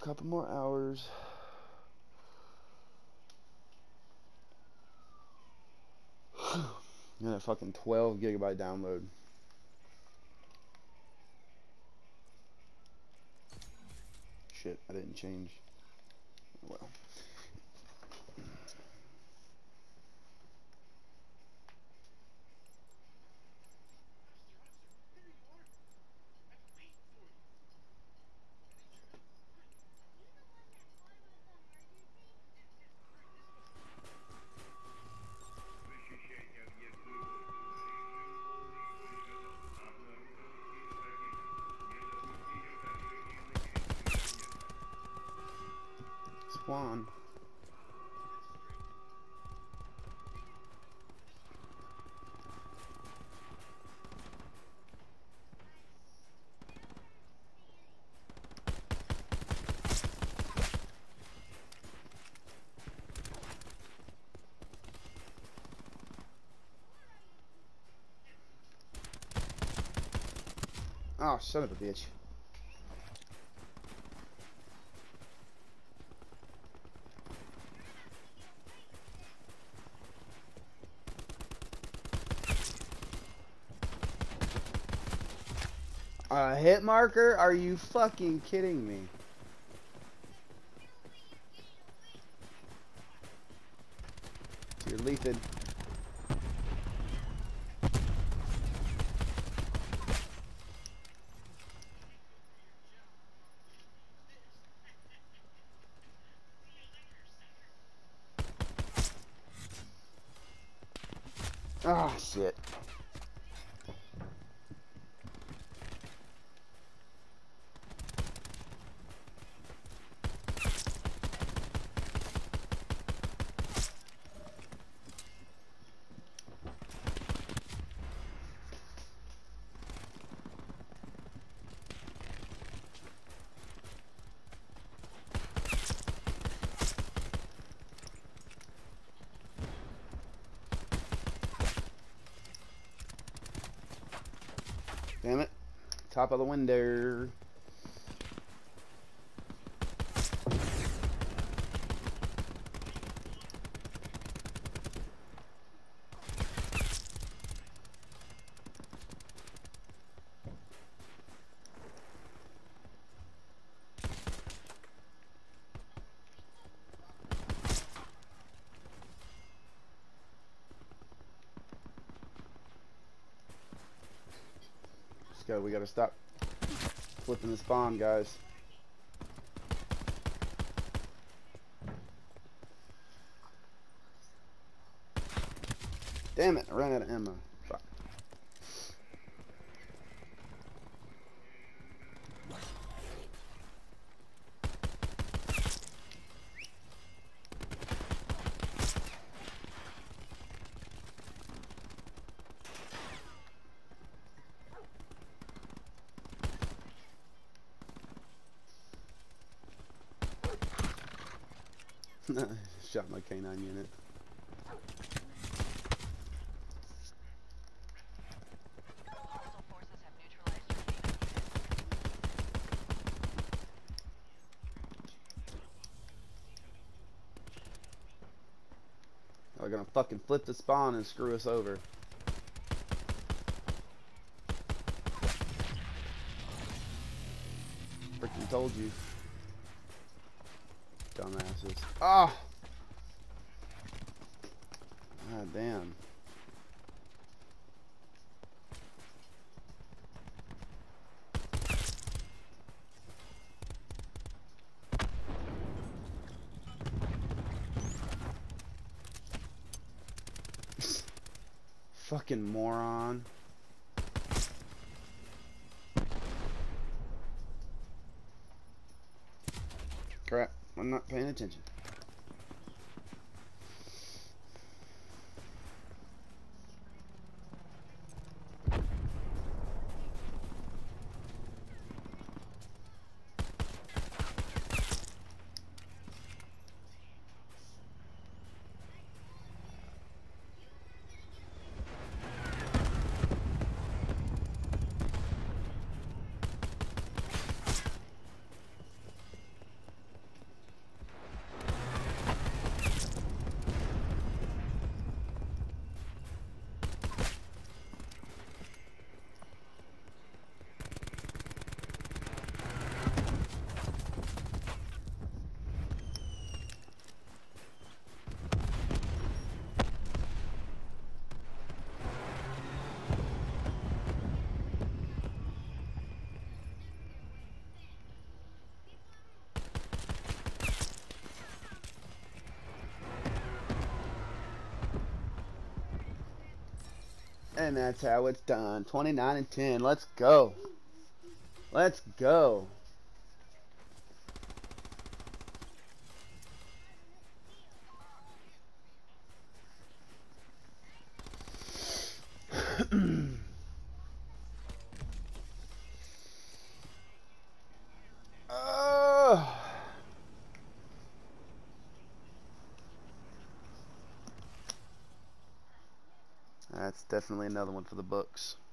couple more hours. And a fucking 12 gigabyte download. Shit, I didn't change. Well. Swan. Oh, son of a bitch. A hit marker? Are you fucking kidding me? You're leafing. Ah, oh, shit. Damn it. Top of the window. Let's go. We gotta stop flipping the spawn, guys. Damn it, I ran out of ammo. Fuck. Shot my K9 unit. They're gonna fucking flip the spawn and screw us over. Freaking told you. Dumbasses. Ah! Oh! God damn. Fucking moron. Crap, I'm not paying attention. And that's how it's done. 29 and 10. Let's go. Let's go. That's definitely another one for the books.